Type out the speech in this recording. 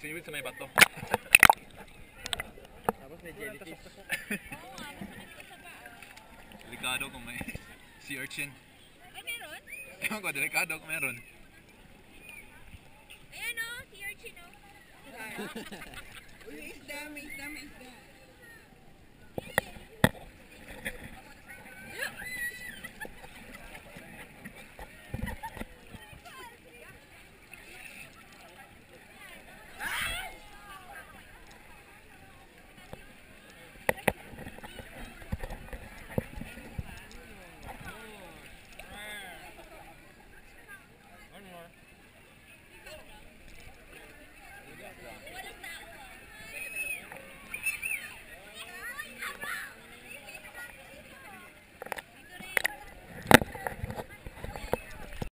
Swimming sa may bato. Tapos may jellyfish. Delikado kung may sea urchin. Ay, meron? Ewan ko, delikado kung meron. Ayan o, sea urchin o. Uy, may isda, may isda, may isda.